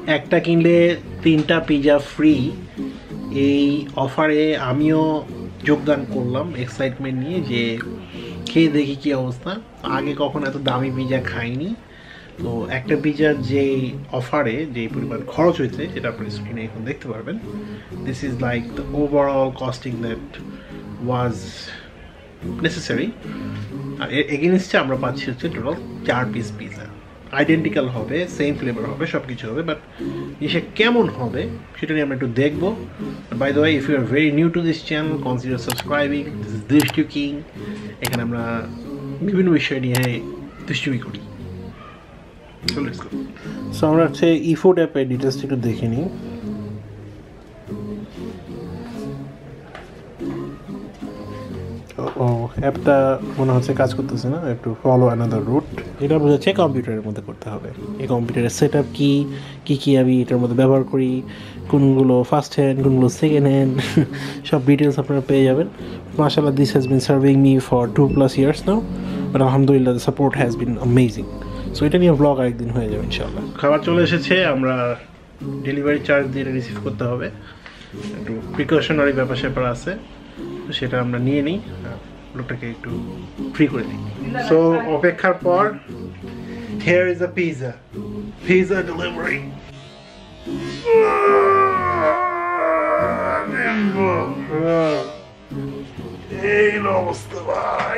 একটা কিনলে 3টা পিজা ফ্রি, এই অফারে আমিও যোগদান করলাম এক্সাইটমেন্ট নিয়ে যে খেয়ে দেখি কি অবস্থা। আগে কখনো এত দামি পিজা খাইনি। তো একটা পিজার যে অফারে যে পরিমাণ খরচ হয়েছে সেটা আপনি স্ক্রিনে এখন দেখতে পারবেন। This is like the overall costing that was necessary. আর এগেনস্টে আমরা পাচ্ছি হচ্ছে টোটাল 4 পিস পিজা, আইডেন্টিক্যাল হবে, সেম ফ্লেভার হবে, সব কিছু হবে, বাট জিনিসটা কেমন হবে সেটা নিয়ে আমরা একটু দেখবো। By the way, if you are very new to this channel, consider subscribing. This is Drishti king. এখানে আমরা বিভিন্ন বিষয় নিয়ে দুষ্টুমি করি। সো আমরা হচ্ছে eFood অ্যাপের ডিটেলসটা একটু দেখে নিই। ও অ্যাপটা মনে হচ্ছে কাজ করতেছে না, একটু ফলো অ্যানাদার রুট। এটা বোঝাচ্ছে কম্পিউটারের মধ্যে করতে হবে। এই কম্পিউটারের সেট আপ কী কী আমি এটার মধ্যে ব্যবহার করি, কোনগুলো ফার্স্ট হ্যান্ড, কোনগুলো সেকেন্ড হ্যান্ড, সব ডিটেলস আপনারা পেয়ে যাবেন। মাশাআল্লাহ, this has been serving me for 2+ years now, but আলহামদুলিল্লাহ the support has been amazing. So এটা নিয়ে ব্লগ আরেকদিন হয়ে যাবে ইনশাআল্লাহ। খাবার চলে এসেছে, আমরা ডেলিভারি চার্জ দিয়ে রিসিভ করতে হবে, একটু প্রিকশনারি ব্যাপার স্যাপার আছে, তো সেটা আমরা নিয়ে নিই, লোকটাকে একটু ফ্রি করে দিই। সো অপেক্ষার পর here is a pizza delivery. এই অবস্থা ভাই।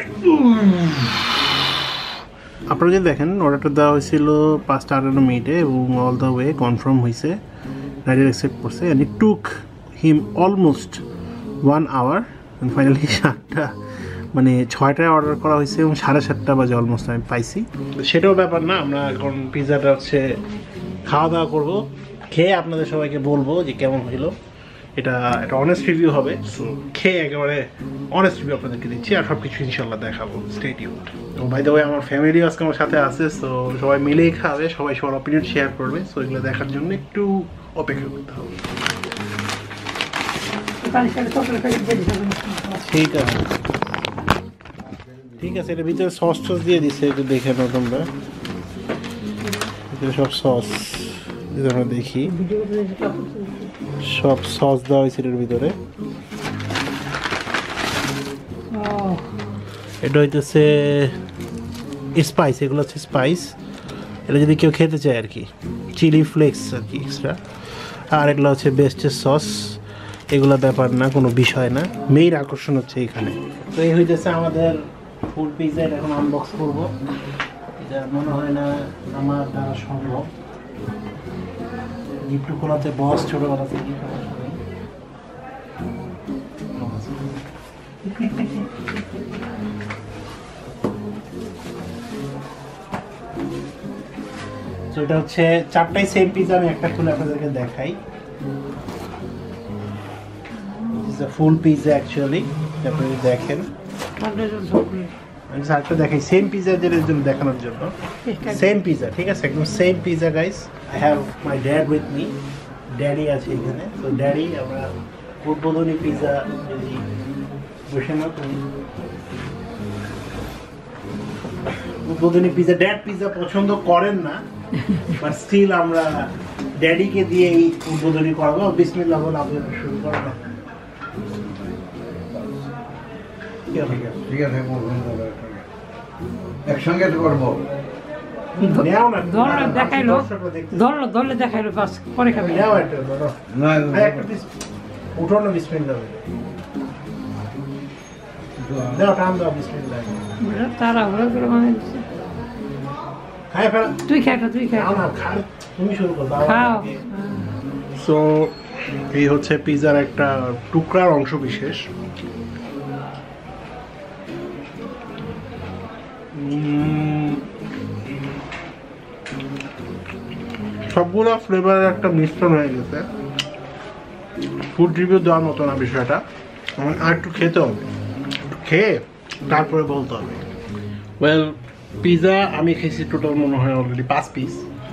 আপনারা যদি দেখেন অর্ডারটা দেওয়া হয়েছিল 5:58 মিনিটে এবং অল দ্য ওয়ে কনফার্ম হয়েছে, রাইডার অ্যাকসেপ্ট করছে, and it took him almost 1 hour, and finally 7টা মানে 6টায় অর্ডার করা হয়েছে এবং 7:30 বাজে অলমোস্ট আমি পাইছি। সেটাও ব্যাপার না, আমরা এখন পিৎজাটা হচ্ছে খাওয়া দাওয়া করবো, খেয়ে আপনাদের সবাইকে বলবো যে কেমন হলো। এটা একটা অনেস্ট রিভিউ হবে। সো খেয়ে একেবারে অনেস্ট রিভিউ আপনাদেরকে দিচ্ছি, আর সব কিছু ইনশাল্লাহ দেখাবো। Stay tuned. তো বাই দ্য ওয়ে, আমার ফ্যামিলি আজকে আমার সাথে আছে, সো সবাই মিলেই খাবে, সবাই সবার অপিনিয়ন শেয়ার করবে। সো এগুলো দেখার জন্য একটু অপেক্ষা করতে হবে। ঠিক আছে, ঠিক আছে, এটার ভিতরে সস টস দিয়ে দিচ্ছে, একটু দেখে নাও তোমরা। ভিতরে সব সস আমরা দেখি, সব সস দেওয়া হয়েছে এটার ভিতরে। এটা হইতেছে স্পাইস, এগুলো হচ্ছে স্পাইস। এটা যদি কেউ খেতে চায় আর কি, চিলি ফ্লেক্স আর কি এক্সট্রা। আর এগুলো হচ্ছে বেস্টের সস, এগুলো ব্যাপার না, কোনো বিষয় না, মেইন আকর্ষণ হচ্ছে এখানে। তো এই হইতেছে আমাদের ফুল পিৎজা। এটা এখন আনবক্স করবো, এটা মনে হয় না আমার দ্বারা সম্ভব। গিফট খোলাতে বস ছোটবেলা থেকে তো এটা হচ্ছে 4টাই সেম পিৎজা। আমি একটা খুলে আপনাদেরকে দেখাই। ফুল পিৎজা অ্যাকচুয়ালি, আপনারা দেখেন। আমি আরেকটা দেখাই সেম পিৎজার জন্য, দেখানোর জন্য। সেম পিৎজা, ঠিক আছে, একদম same pizza guys. I have my dad with me, daddy আছে এখানে। তো ড্যাডি, আমরা উদ্বোধনী পিৎজা যদি বসে না, উদ্বোধনী পিৎজা, ড্যাড পিৎজা পছন্দ করেন না, বাট স্টিল আমরা ড্যাডিকে দিয়ে এই উদ্বোধনী করাবো। বিসমিল্লাহ বলে আপনাদের শুরু করবো। ঠিক আছে, একসঙ্গে তো করবো। ধরলে দেখাইলো বাস, পরে খাবি। উঠো না, বিসমিল্লাহ দাও, টান দাও, বিসমিল্লাহ। তারা ওরা করে মানে তুই খাই, তুই খাই, তুমি শুরু করো, খাও। সো এই হচ্ছে পিৎজার একটা টুকরার অংশ বিশেষ। সবগুলো ফ্লেভারের একটা মিশ্রণ হয়ে গেছে। ফুড রিভিউ দেওয়ার মতো না বিষয়টা, আর একটু খেতে হবে, একটু খেয়ে তারপরে বলতে হবে। ওয়েল, পিৎজা আমি খেয়েছি টোটাল মনে হয় অলরেডি 5 পিস,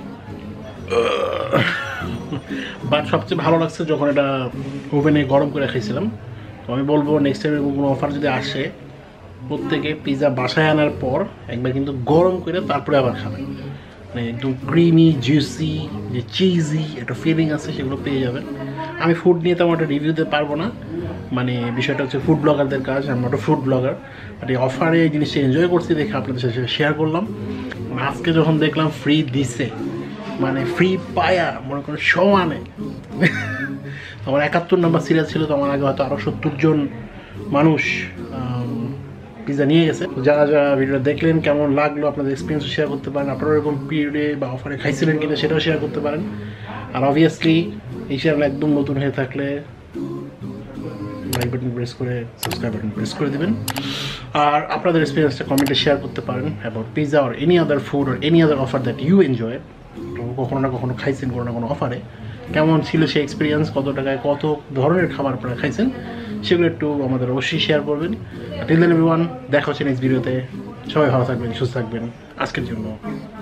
বাট সবচেয়ে ভালো লাগছে যখন এটা ওভেনে গরম করে খেয়েছিলাম। তো আমি বলবো নেক্সট টাইম কোনো অফার যদি আসে, প্রত্যেকে পিৎজা বাসায় আনার পর একবার কিন্তু গরম করে তারপরে আবার খাবেন, মানে একদম ক্রিমি জুসি যে চিজি একটা ফিলিং আছে সেগুলো পেয়ে যাবেন। আমি ফুড নিয়ে তেমন একটা রিভিউ দিতে পারবো না, মানে বিষয়টা হচ্ছে ফুড ব্লগারদের কাজ, আমরা একটা ফুড ব্লগার। বাট এই অফারে এই জিনিসটা এনজয় করছি দেখে আপনাদের সাথে শেয়ার করলাম। আজকে যখন দেখলাম ফ্রি দিছে, মানে ফ্রি পায়া মনে করেন সমানে আমার 71 নম্বর সিরিয়াল ছিল, তো আমার আগে হয়তো আরও 70 জন মানুষ পিজা নিয়ে গেছে। যারা যারা ভিডিওটা দেখলেন কেমন লাগলো আপনাদের এক্সপিরিয়েন্স শেয়ার করতে পারেন, আপনারা এরকম পিরিয়ডে বা অফারে খাইছিলেন কিনা সেটাও শেয়ার করতে পারেন। আর অবভিয়াসলি এই চ্যানেল একদম নতুন হয়ে থাকলে লাইক বাটন প্রেস করে সাবস্ক্রাইব বাটন প্রেস করে দেবেন। আর আপনাদের এক্সপিরিয়েন্সটা কমেন্টে শেয়ার করতে পারেন about pizza or any other food or any other offer that you enjoy. তো কখনো না কখনো খাইছেন কোনো না কোনো অফারে, কেমন ছিল সেই এক্সপিরিয়েন্স, কত টাকায় কত ধরনের খাবার আপনারা খাইছেন সেগুলো একটু আমাদের অবশ্যই শেয়ার করবেন। টিল দেন এভরিওয়ান, দেখা হচ্ছে নেক্সট ভিডিওতে। সবাই ভালো থাকবেন, সুস্থ থাকবেন। আজকের জন্য